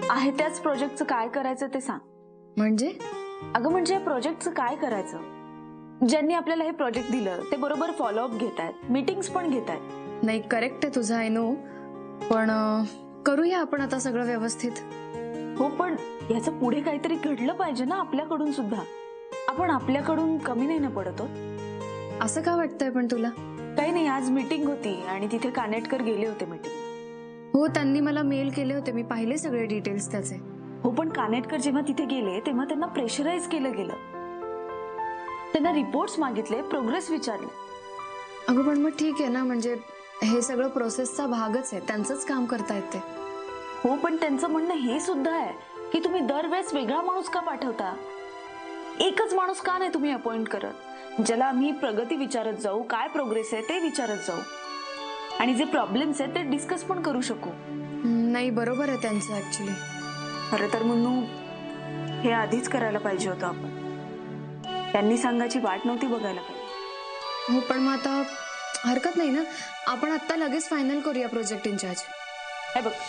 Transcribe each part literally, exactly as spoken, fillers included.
आहे त्याच प्रोजेक्टचं काय करायचं ते सांग. म्हणजे? अगं म्हणजे या प्रोजेक्टचं काय करायचं? ज्यांनी आपल्याला हे प्रोजेक्ट दिलं ते बरोबर फॉलोअप घेत आहेत, मीटिंग्स पण घेत आहेत. नाही, करेक्ट आहे तुझं, आय नो, पण करूया आपण आता सगळं व्यवस्थित. हो, पण याचं पुढे काहीतरी घडलं पाहिजे ना आपल्याकडून सुद्धा. आपण आपल्याकडून कमी नाही ना पडतो. असं का वाटतंय पण तुला? काही नाही, आज मीटिंग होती आणि तिथे कानेटकर गेले होते मीटिंग. हो, त्यांनी मला मेल केले होते, मी पाहिले सगळे डिटेल्स त्याचे. हो, पण कानेटकर जेव्हा तिथे गेले तेव्हा त्यांना प्रेशराईज केलं गेलं. त्यांना रिपोर्ट्स मागितले, प्रोग्रेस विचारले. अगं पण मग ठीक आहे ना, म्हणजे हे सगळं प्रोसेसचा भागच आहे, त्यांचंच काम करतायत ते. हो, पण त्यांचं म्हणणं हे सुद्धा आहे की तुम्ही दरवेळेस वेगळा माणूस का पाठवता? एकच माणूस का नाही तुम्ही अपॉइंट करत, ज्याला आम्ही प्रगती विचारत जाऊ, काय प्रोग्रेस आहे ते विचारत जाऊ आणि जे प्रॉब्लेम्स आहेत ते डिस्कस पण करू शकू. नाही, बरोबर आहे त्यांचं ऍक्च्युली. खरं तर म्हणून हे आधीच करायला पाहिजे होतं आपण. त्यांनी सांगायची वाट नव्हती बघायला पाहिजे. हो, पण मग आता हरकत नाही ना, आपण आता लगेच फायनल करूया प्रोजेक्ट इन्चार्ज. हे बघ,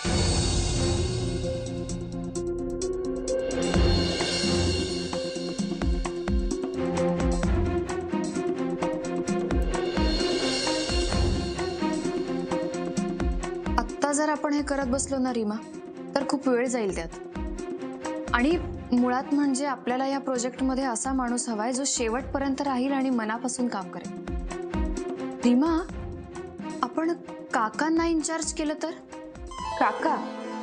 आत्ता जर आपण हे करत बसलो ना रीमा, तर खूप वेळ जाईल त्यात. आणि मुळात म्हणजे आपल्याला या प्रोजेक्टमध्ये असा माणूस हवाय जो शेवटपर्यंत राहील आणि मनापासून काम करेल. रीमा, आपण काकांना इन्चार्ज केलं तर? काका?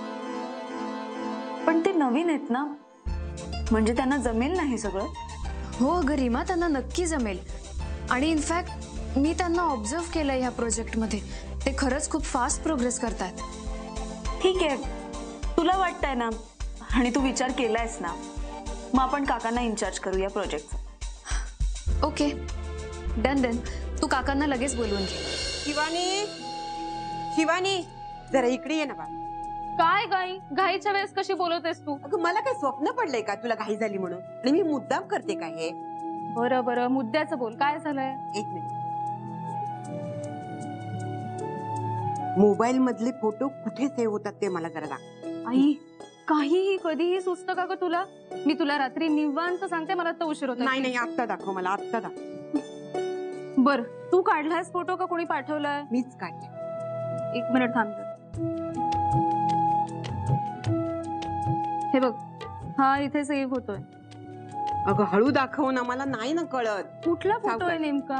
पण ते नवीन आहेत ना, म्हणजे त्यांना जमेल ना हे सगळं? हो अगं रीमा, त्यांना नक्की जमेल. आणि इनफॅक्ट मी त्यांना ऑब्झर्व केलं ह्या प्रोजेक्टमध्ये, ते खरंच खूप फास्ट प्रोग्रेस करतात. ठीक आहे, तुला वाटतंय ना आणि तू विचार केलायस ना, मग आपण काकांना इन्चार्ज करू या प्रोजेक्टचा. Okay, done done. तू काकांना लगेच बोलवून घे. शिवानी, शिवानी, जरा इकडे ये ना बा. काय घाई? घाईच्या वेळेस कशी बोलतेस तू? अगं मला काय स्वप्न पडलंय का तुला घाई झाली म्हणून? आणि मी मुद्दाम करते का हे? बरं बरं, मुद्द्याचं बोल, काय झालंय? एक मिनिट. मोबाईल मधले फोटो कुठे सेव्ह होतात ते मला जरा दाखव. आई, काहीही कधीही सुचतं का ग तुला? मी तुला रात्री निवांत सांगते, मला तर उशीर होता. नाही नाही, आत्ता दाखव मला, आत्ता दाखव. बर, तू काढलायस फोटो का कोणी पाठवलाय? मीच काढले. एक मिनिट थांब. हे बघ, हा इथे सेव्ह होतोय. अगं हळू दाखव ना, मला नाही ना कळत. कुठला फोटो आहे नेमका?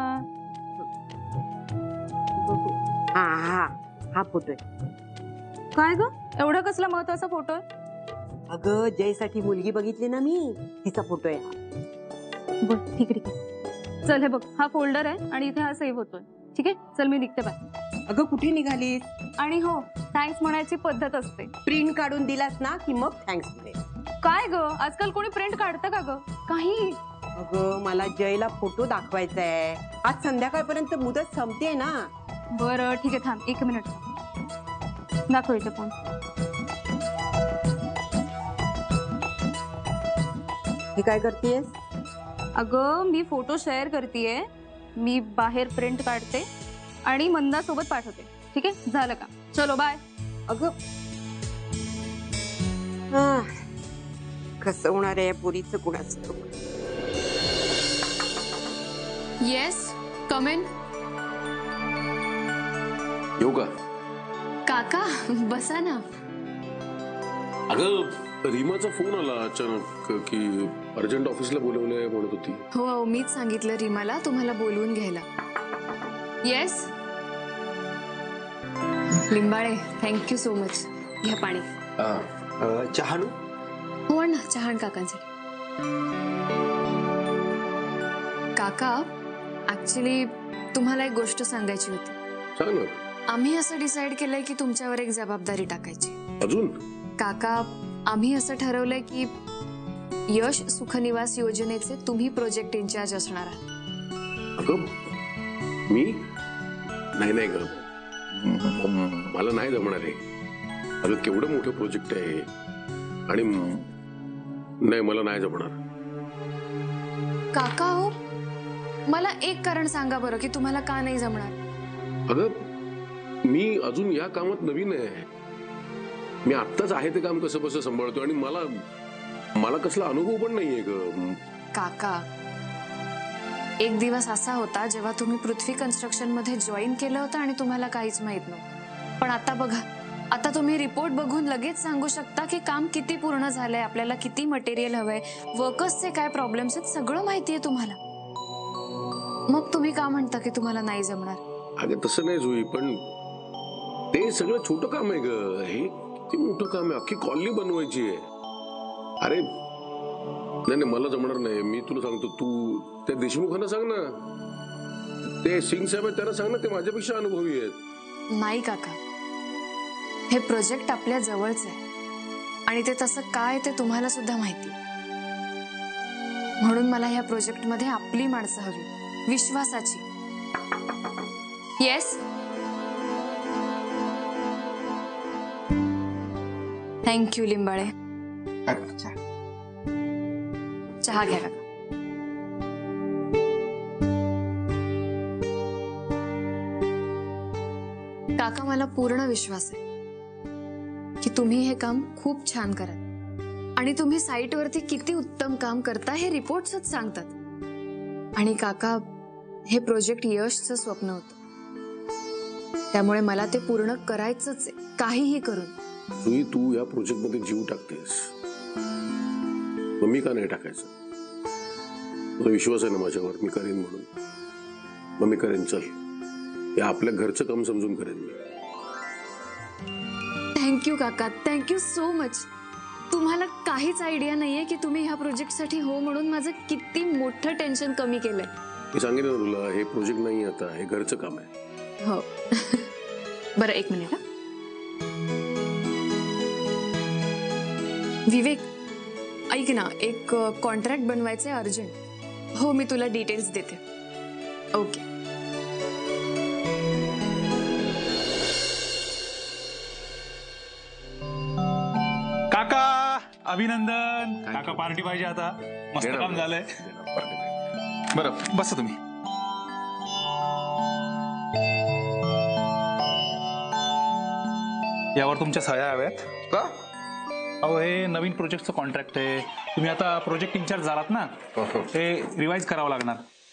हा हा हा फोटो आहे. काय ग, एवढा कसला महत्वाचा फोटो आहे? अगं जयसाठी मुलगी बघितली ना मी, तिचा फोटो आहे हा. बर ठीक आहे ठीक आहे. चल हे बघ, हा फोल्डर आहे आणि इथे हा सेव्ह होतोय. ठीक आहे, चल मी निघते बाय. अगं कुठे निघालीस? आणि हो, थँक्स म्हणायची पद्धत असते. प्रिंट काढून दिलास ना की मग थँक्स दे. काय ग, आजकाल कोणी प्रिंट काढतं का ग? काही. अगं मला जयला फोटो दाखवायचा आहे, आज संध्याकाळपर्यंत मुदत संपते ना. बरं ठीक आहे, थांब एक मिनिट. दाखव इथे फोन. हे काय करतेस? अगं मी फोटो शेअर करतेय, मी बाहेर प्रिंट काढते आणि मंदा सोबत पाठवते. ठीक आहे, झालं का? चलो बाय. अगं कसं होणार आहे पुरीचं कुणाचं? Yes, come in. येऊ का? काका बसा ना. अगं रीमाचा फोन आला अचानक की अर्जंट ऑफिसला बोलवलंय म्हणत होती. हो, मीच सांगितलं रीमाला तुम्हाला बोलवून घ्यायला. Yes Limbale, thank you so much. घ्या पाणी. चहा ना? हो ना, चहा काकांसाठी. काका, ऍक्च्युली तुम्हाला एक गोष्ट सांगायची होती. सांग ना. आम्ही असं डिसाइड केलंय की तुमच्यावर एक जबाबदारी टाकायची. अजून? काका, आम्ही असं ठरवलंय की यश सुख निवास योजनेचे तुम्ही प्रोजेक्ट इन्चार्ज असणार आहात. अगं मी? नाही नाही ग, मला नाही जमणार आहे. अगं केवढं मोठं प्रोजेक्ट आहे आणि नाही, मला नाही जमणार. काका हो, मला एक कारण सांगा बरं की तुम्हाला का नाही जमणार. अगं मी अजून या कामात नवीन आहे. मी आत्ताच आहे ते काम कसं कसं सांभाळतो आणि मला मला कसला अनुभव पण नाहीये ग. काका, एक दिवस असा होता जेव्हा तुम्ही पृथ्वी कन्स्ट्रक्शन मध्ये जॉईन केलं होतं आणि तुम्हाला काहीच माहित नव्हतं. पण आता बघा, आता तुम्ही रिपोर्ट बघून लगेच सांगू शकता की काम किती पूर्ण झालंय, आपल्याला किती मटेरियल हवंय, वर्कर्सचे काय प्रॉब्लेम्स आहेत, सगळं माहितीये तुम्हाला. मग तुम्ही का म्हणता की तुम्हाला नाही जमणार? अगं तसं नाही जुई, पण ते सगळं छोटं काम आहे ग. हे किती मोठं काम आहे, अख्खी कॉलनी बनवायची आहे. अरे नाही नाही मला जमणार नाही. मी तुला सांगतो, तू त्या देशमुखांना सांग ना, ते सिंग साहेब आहेत त्यांना सांग ना, ते माझ्यापेक्षा अनुभवी आहेत. नाही काका, हे प्रोजेक्ट आपल्या जवळच आहे आणि ते तसं काय ते तुम्हाला सुद्धा माहिती. म्हणून मला ह्या प्रोजेक्ट मध्ये आपली माणसं हवी, विश्वासाची. Yes, thank you Limbale. चहा घ्या काका. काका, मला पूर्ण विश्वास आहे की तुम्ही हे काम खूप छान कराल आणि तुम्ही साईटवरती किती उत्तम काम करता हे रिपोर्ट्सच सांगतात. आणि काका, हे प्रोजेक्ट यशचं स्वप्न होतं, त्यामुळे मला ते पूर्ण करायचंच आहे, काहीही करून. जुई, तू या प्रोजेक्ट मध्ये जीव टाकतेस, मग मी का नाही टाकायचं? तुझा विश्वास आहे ना माझ्यावर, मी करेन म्हणून. मग मी करेन. चल, हे आपल्या घरचं काम समजून करेन मी. थँक्यू काका, थँक्यू सो मच. तुम्हाला काहीच आयडिया नाहीये की तुम्ही ह्या प्रोजेक्टसाठी हो म्हणून माझं किती मोठं टेन्शन कमी केलंय. मी सांगितलं ना तुला, हे प्रोजेक्ट नाही आता, हे घरचं काम आहे. हो. बरं, एक मिनिट. हा, विवेक ऐक ना, एक कॉन्ट्रॅक्ट बनवायचंय अर्जंट. हो, मी तुला डिटेल्स देते. ओके. काका अभिनंदन. काका पार्टी पाहिजे आता, मस्त काम झालंय. बरं बसा तुम्ही. यावर तुमच्या सह्या हव्यात का? अहो, हे नवीन प्रोजेक्टचं कॉन्ट्रॅक्ट आहे. तुम्ही आता प्रोजेक्ट इन्चार्ज झालात ना, ते रिवाइज करावं लागणार.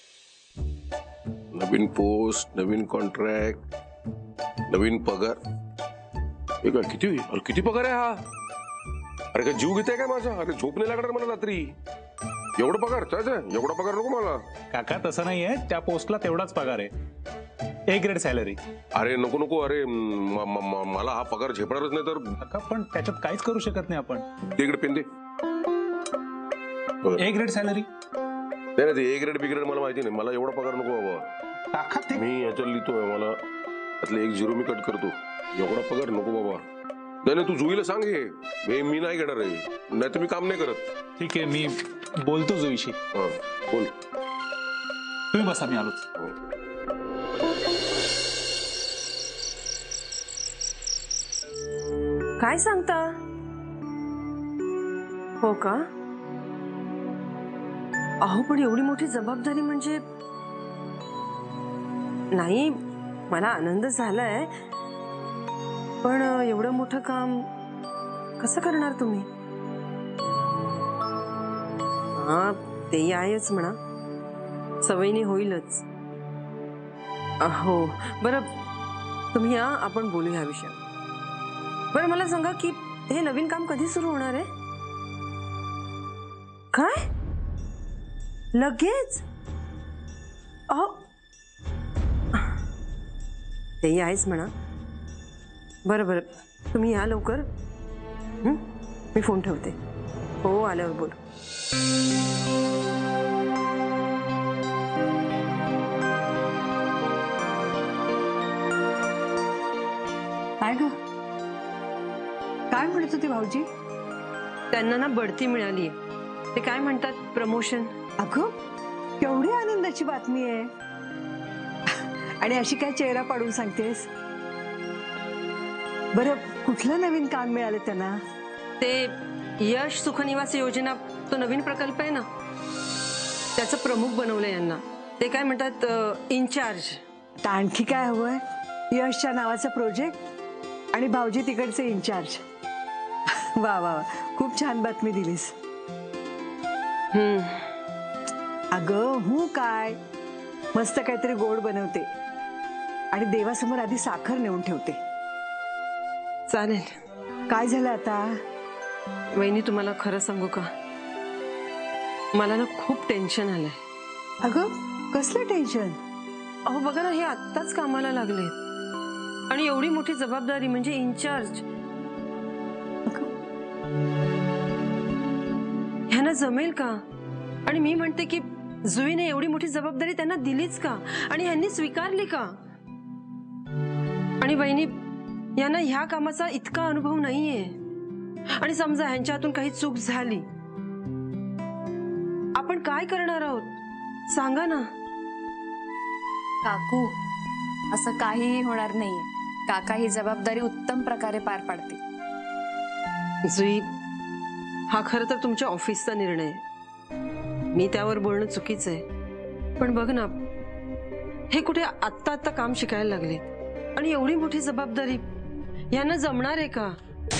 नवीन पोस्ट, नवीन कॉन्ट्रॅक्ट, नवीन पगार. हे काय किती अरे किती पगार आहे हा? अरे काय जीव घेताय काय माझा? अरे झोप नाही लागणार मला रात्री. एवढा पगार? एवढा पगार नको मला. काका तसं नाहीये, त्या पोस्टला तेवढाच पगार आहे, ए ग्रेड सॅलरी. अरे नको नको. अरे म- म- म- मला हा पगार झेपणारच नाही तर. काका पण त्याच्यात काहीच करू शकत नाही आपण. इकडे पेन दे. ए ग्रेड सॅलरी नाही नाही, ते ए ग्रेड बी ग्रेड मला माहिती नाही. मला एवढा पगार नको बाबा. काका ते मी याच्यात लिहितोय, मला त्यातलं एक झिरो मी कट करतो. एवढा पगार नको बाबा. नाही नाही, तू जुईला सांग हे, मी नाही घेणार आहे, नाही तर मी काम नाही करत. ठीक आहे, मी बोलतो जुईशी. हा बोल. तुम्ही बसा, मी आलोच. काय सांगता? हो का? अहो, पण एवढी मोठी जबाबदारी म्हणजे. नाही, मला आनंद झालाय, पण एवढं मोठं काम कसं करणार तुम्ही? हा, तेही आहेच म्हणा, सवयीने होईलच. हो बरं, तुम्ही या, आपण बोलू ह्या विषयावर. बरं मला सांगा की हे नवीन काम कधी सुरू होणार आहे? काय लगेच? अहो, तेही आहेच म्हणा. बरं बरं, तुम्ही या लवकर. हं? मी फोन ठेवते. हो, आल्यावर बोल. काय ग, काय म्हणत होते भाऊजी? त्यांना ना बढती मिळाली आहे. ते काय म्हणतात, प्रमोशन. अगं, केवढी आनंदाची बातमी आहे. आणि अशी काय चेहरा पाडून सांगतेस? बरं, कुठलं नवीन काम मिळालं त्यांना? ते यश सुख निवास योजना, तो नवीन प्रकल्प आहे ना, त्याचं प्रमुख बनवलं यांना. ते काय म्हणतात, इन्चार्ज. तर आणखी काय हवंय? यशच्या नावाचा प्रोजेक्ट आणि भाऊजी तिकडचे इन्चार्ज. वा वा, खूप छान बातमी दिलीस. हम्म. अगं हू काय, मस्त काहीतरी गोड बनवते आणि देवासमोर आधी साखर नेऊन ठेवते. चालेल. काय झालं आता? वहिनी तुम्हाला खरं सांगू का, मला ना खूप टेन्शन आलंय. अगं कसलं टेन्शन? अहो बघा ना, हे आत्ताच कामाला लागले आणि एवढी मोठी जबाबदारी म्हणजे इन्चार्ज. ह्यांना जमेल का? आणि मी म्हणते की जुईने एवढी मोठी जबाबदारी त्यांना दिलीच का आणि ह्यांनी स्वीकारली का? आणि वहिनी, यांना ह्या कामाचा इतका अनुभव नाहीये आणि समजा ह्यांच्या हातून काही चूक झाली, आपण काय करणार आहोत सांगा ना. काकू, असं काहीही होणार नाहीये. काका ही जबाबदारी उत्तम प्रकारे पार पाडते. जुई, हा खरं तर तुमच्या ऑफिसचा निर्णय आहे, मी त्यावर बोलणं चुकीचं आहे. पण बघ ना, हे कुठे आत्ता आत्ता काम शिकायला लागले आणि एवढी मोठी जबाबदारी यांना जमणार आहे का?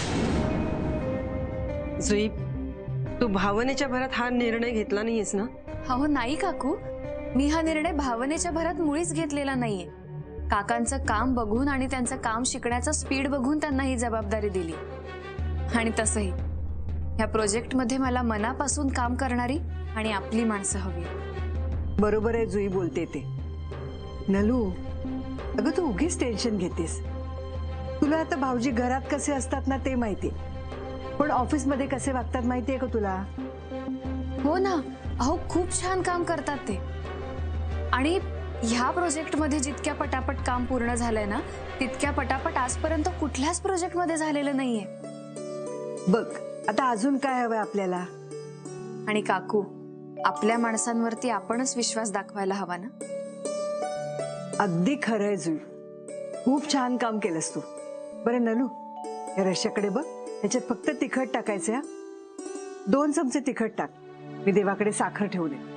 जुई, तू भावनेच्या भरात हा निर्णय घेतला नाहीयेस ना? हो नाही काकू, मी हा निर्णय भावनेच्या भरात मुळीच घेतलेला नाहीये. काकांचं काम बघून आणि त्यांचं काम शिकण्याचा स्पीड बघून त्यांना ही जबाबदारी दिली. आणि तसंही ह्या प्रोजेक्टमध्ये मला मनापासून काम करणारी आणि आपली माणसं हवी. बरोबर आहे, जुई बोलते ते. नलू, अगं तू उगीच टेन्शन घेतेस. तुला आता भाऊजी घरात कसे असतात ना ते माहिती, पण ऑफिसमध्ये कसे वागतात माहितीये का तुला? हो ना, अहो खूप छान काम करतात ते. आणि ह्या प्रोजेक्टमध्ये जितक्या पटापट काम पूर्ण झालंय ना, तितक्या पटापट आजपर्यंत कुठल्याच प्रोजेक्टमध्ये झालेलं नाहीये. बघ आता अजून काय हवंय आपल्याला? आणि काकू, आपल्या माणसांवरती आपणच विश्वास दाखवायला हवा ना. अगदी खरंय जुई, खूप छान काम केलंस तू. बरं नलू, या रश्याकडे बघ, ह्याच्यात फक्त तिखट टाकायचं. हा, दोन चमचे तिखट टाक. मी देवाकडे साखर ठेवू दे.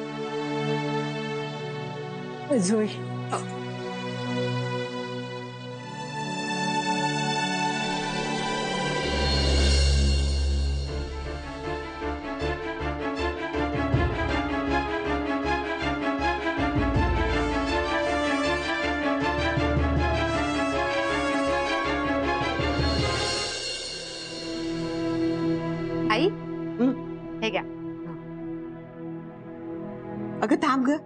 जुई, आई, हे घ्या. अगं थांब ग,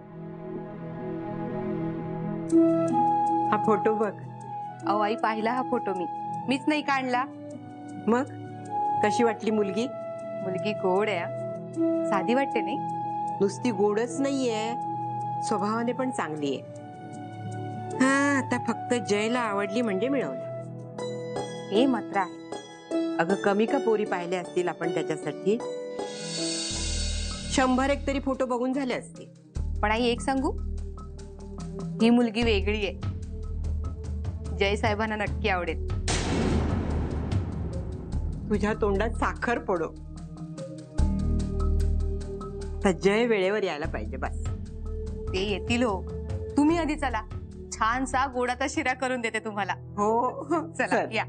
हा फोटो बघ. अहो आई, पाहिला हा फोटो मी मीच नाही काढला. मग कशी वाटली मुलगी? मुलगी गोड आहे हा. साधी वाटते नाही? नुसती गोडच नाहीये, स्वभावाने पण चांगली आहे. हा, आता फक्त जयला आवडली म्हणजे मिळवलं. हे मात्र आहे. अगं कमी का पोरी पाहिल्या असतील आपण त्याच्यासाठी? शंभर एक तरी फोटो बघून झाले असतील. पण आई एक सांगू, ही मुलगी वेगळी आहे. जय साहेबांना नक्की आवडेल. तुझ्या तोंडात साखर पडो. तर जय वेळेवर यायला पाहिजे बस. ते येतील हो, तुम्ही आधी चला. छानसा गोडाचा शिरा करून देते तुम्हाला. हो चला चल. या.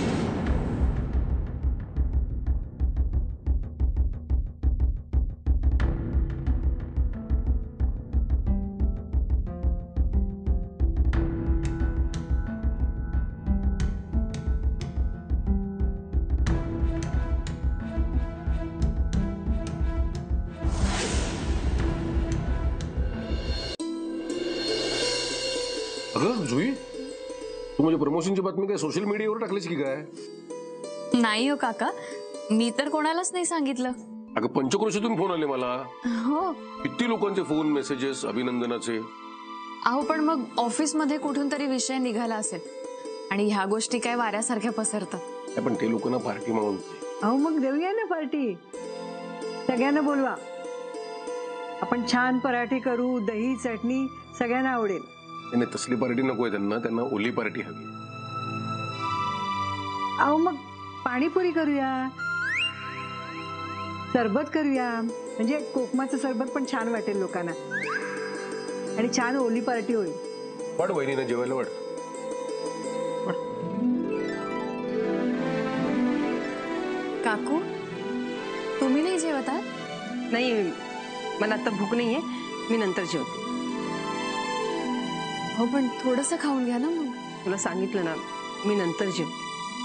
अगं जुई, तू म्हणजे प्रमोशनची बातमी काय सोशल मीडियावर टाकलीस की काय? नाही हो काका, मी तर कोणालाच नाही सांगितलं. अगं पंचक्रोशीतून फोन आले मला. हो, किती लोकांचे फोन मेसेजेस अभिनंदनाचे. अहो पण मग ऑफिसमध्ये कुठून तरी विषय निघाला असेल आणि ह्या गोष्टी काय वाऱ्यासारख्या पसरतात. पण ते लोकांना पार्टी म्हणून. अहो मग देऊया ना पार्टी. सगळ्यांना बोलवा, आपण छान पराठे करू, दही चटणी, सगळ्यांना आवडेल. नाही, तसली पार्टी नकोय त्यांना, त्यांना ओली पार्टी हवी. अहो मग पाणीपुरी करूया, सरबत करूया, म्हणजे कोकमाचं सरबत पण छान वाटेल लोकांना आणि छान ओली पार्टी होईल. वाट वहिनीनं जेवायला वाट. काकू तुम्ही नाही जेवत आहात? नाही, मला आता भूक नाहीये, मी नंतर जेवते. हो पण थोडंसं खाऊन घ्या ना मग. तुला सांगितलं ना, मी नंतर जेवते.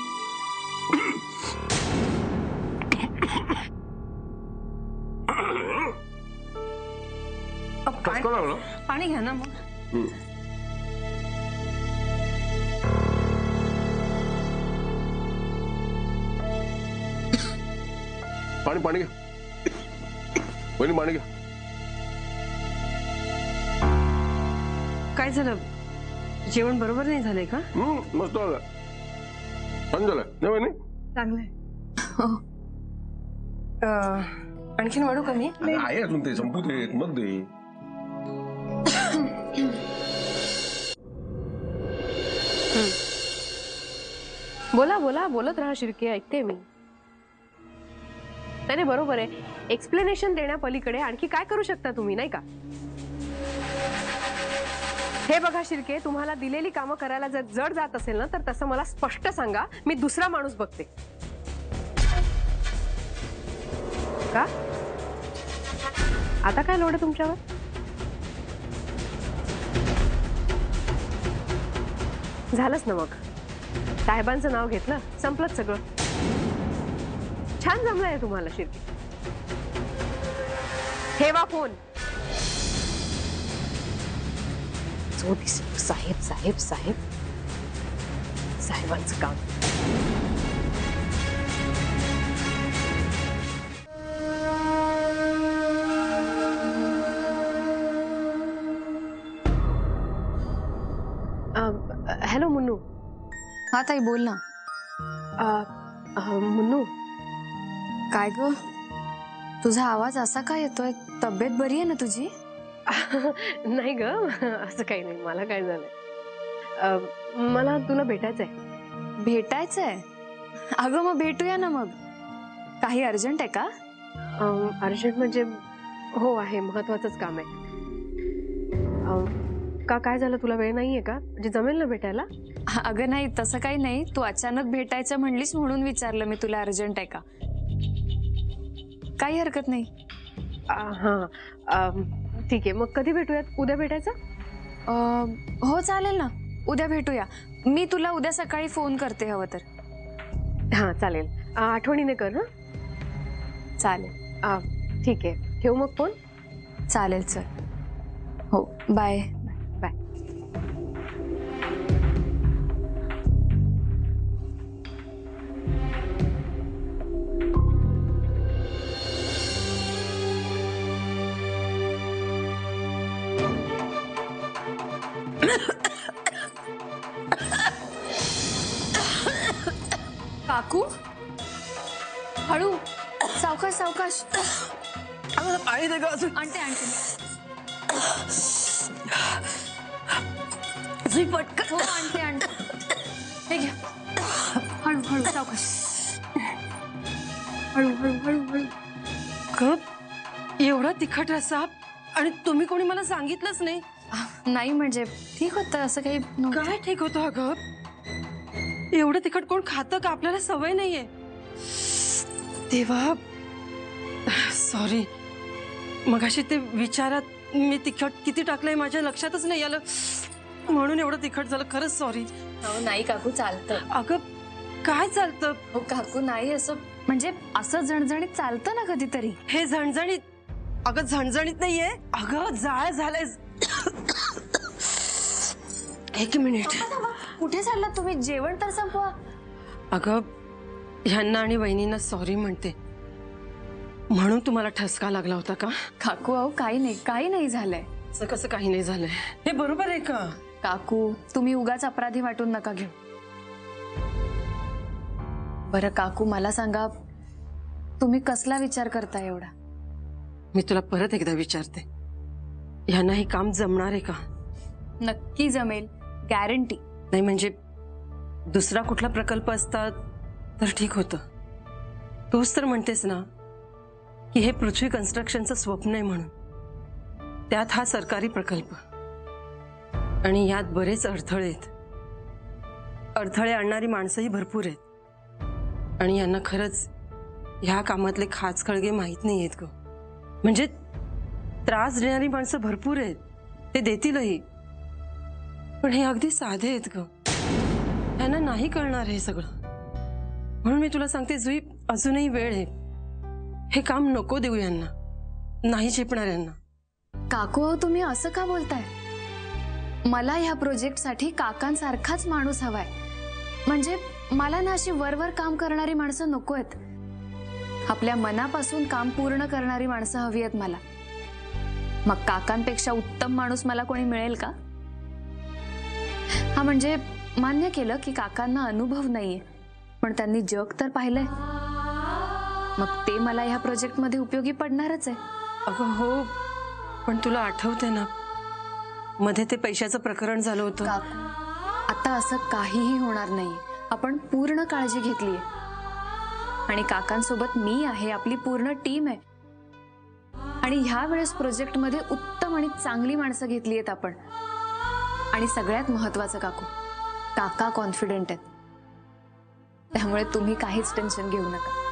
ठसका लागला. पाणी घ्या ना मग. हम्म. पाणी पाणी घ्या. वहिनी पाणी घ्या. काय झालं? जेवण बरोबर नाही झालंय का? हम्म, मस्त झालं. छान झालं नाही वहिनी? चांगलंय. अं, आणखीन वाढू का मी? अगं, आहे अजून ते संपू देत मग दे. बोला बोला बोलत राहा शिर्के, ऐकते मी. नाही नाही, बरोबर आहे. एक्सप्लेनेशन देण्यापलीकडे आणखी काय करू शकता तुम्ही, नाही का? हे बघा शिर्के, तुम्हाला दिलेली कामं करायला जर जड जात असेल ना, तर तसं मला स्पष्ट सांगा. मी दुसरा माणूस बघते. का आता काय लोड आहे तुमच्यावर? झालंच ना मग. साहेबांचं नाव घेतलं, संपलंच सगळं. छान जमलंय तुम्हाला शिर्के. ठेवा फोन. जो दिसतो साहेब साहेब साहेब, साहेबांचं काम. हॅलो मुन्नू. हा ताई बोल ना. अ, अ, मुन्नू, काय ग तुझा आवाज असा काय येतोय? तब्येत बरी आहे ना तुझी? नाही ग, असं काही नाही. मला काय झालंय, अ, मला तुला भेटायचंय. भेटायचंय? अगं मग भेटूया ना. मग काही अर्जंट आहे का? अर्जंट म्हणजे हो आहे, महत्वाचंच काम आहे. अ, का काय झालं, तुला वेळ नाहीये का? म्हणजे जमेल ना भेटायला? अगं नाही, तसं काही नाही. तू अचानक भेटायचं म्हणलीस म्हणून विचारलं मी तुला अर्जंट आहे का. काही हरकत नाही. हा ठीक आहे. मग कधी भेटूयात? उद्या भेटायचं? हो चालेल ना, उद्या भेटूया. मी तुला उद्या सकाळी फोन करते हवं तर. हा चालेल. आठवणीने कर. हा चालेल. ठीक आहे, ठेवू मग फोन. चालेल चल. हो बाय. बाय. काकू हळू, सावकाश सावकाश. पाणी दे ग अजून. आणते आणते. पटकन. हो आणते आणते. हे घ्या. हळू हळू सावकाश. हळू हळू हळू हळू. कप एवढा तिखट रस्सा, आणि तुम्ही कोणी मला सांगितलंच नाही. नाही म्हणजे ठीक होतं, असं काही नव्हतं. काय ठीक होतं अगं? एवढं तिखट कोण खातं का? आपल्याला सवय नाहीये. तेव्हा सॉरी, मगाशी ते विचारात मी तिखट किती टाकलंय माझ्या लक्षातच नाही आलं, म्हणून एवढं तिखट झालं. खरंच सॉरी. हो नाही काकू, चालतं. अगं काय चालतं? हो काकू नाही, असं म्हणजे असं झणझणीत चालतं ना कधीतरी. हे झणझणीत? अगं झणझणीत नाहीये, अगं जाळ झालंय. एक मिनिट. कुठे चाललात तुम्ही? जेवण तर संपवा. अगं ह्यांना आणि वहिनींना सॉरी म्हणते, म्हणून तुम्हाला ठसका लागला होता का? काकू अहो काही नाही, काही नाही झालंय. असं कसं काही नाही झालंय? हे बरोबर आहे का? काकू तुम्ही उगाच अपराधी वाटून नका घेऊ. बरं काकू मला सांगा, तुम्ही कसला विचार करता एवढा? मी तुला परत एकदा विचारते, ह्यांना हे काम जमणार आहे का? नक्की जमेल, गॅरंटी. नाही म्हणजे दुसरा कुठला प्रकल्प असता तर ठीक होतं. तूच तर म्हणतेस ना की हे पृथ्वी कन्स्ट्रक्शनचं स्वप्न आहे म्हणून. त्यात हा सरकारी प्रकल्प, आणि यात बरेच अडथळे आहेत. अडथळे आणणारी माणसंही भरपूर आहेत, आणि यांना खरंच ह्या कामातले खाच खळगे माहीत नाही आहेत ग. म्हणजे त्रास देणारी माणसं भरपूर आहेत, ते देतीलही, पण हे अगदी साधे आहेत ग. त्यांना नाही कळणार हे सगळं. म्हणून मी तुला सांगते जुई, अजूनही वेळ आहे. हे काम नको देऊ यांना, नाही झेपणार यांना. काकू तुम्ही असं का बोलताय? मला ह्या प्रोजेक्टसाठी काकांसारखाच माणूस हवाय. म्हणजे मला ना अशी वरवर काम करणारी माणसं नको आहेत. आपल्या मनापासून काम पूर्ण करणारी माणसं हवी आहेत मला. मग काकांपेक्षा उत्तम माणूस मला कोणी मिळेल का? हा म्हणजे मान्य केलं की काकांना अनुभव नाहीये, पण त्यांनी जग तर पाहिलंय. मग ते मला ह्या प्रोजेक्ट मध्ये उपयोगी पडणारच आहे. अगं हो, पण तुला आठवते ना मध्ये ते पैशाचं प्रकरण झालं होतं. काकू, आता असं काहीही होणार नाहीये. आपण पूर्ण काळजी घेतलीये आणि काकांसोबत मी आहे, आपली पूर्ण टीम आहे. आणि ह्या वेळेस प्रोजेक्ट मध्ये उत्तम आणि चांगली माणसं घेतली आहेत आपण. आणि सगळ्यात महत्वाचं काकू, काका कॉन्फिडेंट आहेत. त्यामुळे तुम्ही काहीच टेन्शन घेऊ नका.